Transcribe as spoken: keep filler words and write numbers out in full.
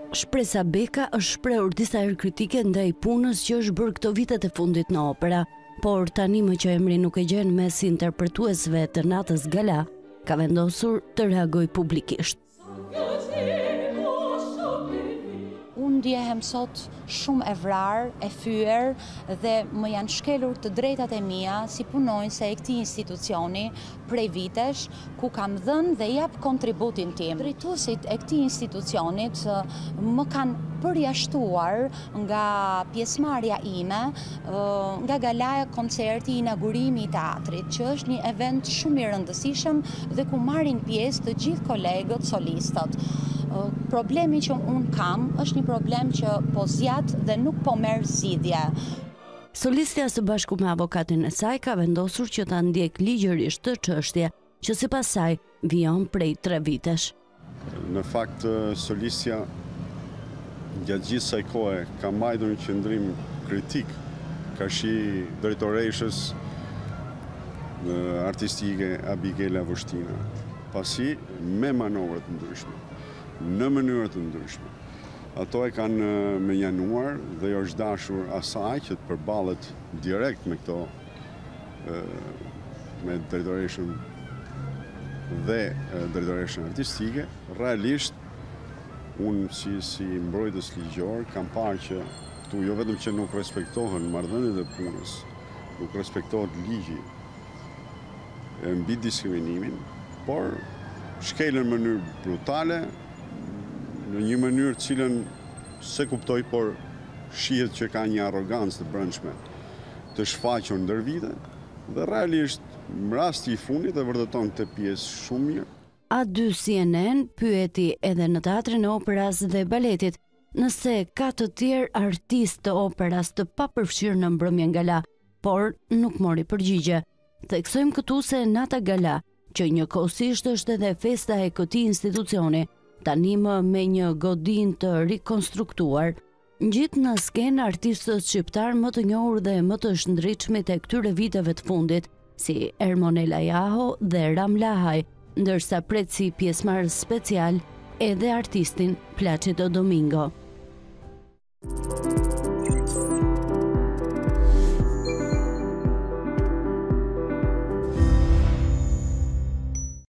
Shpresa Beka është shprehur disa herë kritike ndaj punës që është bërë këto vitet e fundit në opera, por tani më që emri nuk e gjen mes interpretuesve të natës gala, ka vendosur të reagojë publikisht. Unë ndjehem sot shumë e vrarë, e fyer dhe më janë shkelur të drejtat e mia si punonjëse e këtij institucioni prej vitesh, ku kam dhënë dhe jap kontributin tim. Drejtuesit e këtij institucionit më kanë përjashtuar nga pjesëmarrja ime, nga galaja koncerti inaugurimi i teatrit, që është një event shumë i rëndësishëm dhe ku marrin pjesë të gjithë kolegët solistët. Problemi që unë kam është një problem që po zjat dhe nuk po merr zgjidhje. Solistja së bashku me avokatin e saj ka vendosur që ta ndjek ligjërisht të çështje që sipas saj vijon prej tre vitesh. Në fakt solistja gjatë gjithë kësaj kohe ka mbajtur një qëndrim kritik karshi drejtoreshës artistike Abigail Avustina, pasi me manovra të ndryshme, në mënyra të ndryshme. Ato e kanë menjanuar dhe jo është dashur asaj që të përballet direkt me këto me drejtoreshën dhe drejtoreshën artistike. Realisht unë si, si mbrojtës ligjor kam parë që këtu jo vetëm që nuk respektohen marrëdhëniet e punës, nuk respektohet ligji mbi diskriminimin, por shkelen në mënyrë brutale, në një mënyrë cilën se kuptoj, por shihet që ka një arrogancë të brendshme të shfaqur ndër vite dhe realisht rasti i fundit e vërteton këtë pjesë shumë mirë. A dy C N N pyeti edhe në teatrin e operas dhe baletit nëse ka të tjerë artistë të operas të papërfshirë në mbrëmjen gala, por nuk mori përgjigje. Theksojmë këtu se nata gala, që njëkohësisht është edhe festa e këtij institucioni, tani më me një godin të rikonstruktuar, ngjit në skenë artistët shqiptar më të njohur dhe më të shndritshmit e këtyre viteve të fundit, si Ermonela Jaho dhe Ram Lahaj, ndërsa pret si pjesëmarrës special edhe artistin Placido Domingo.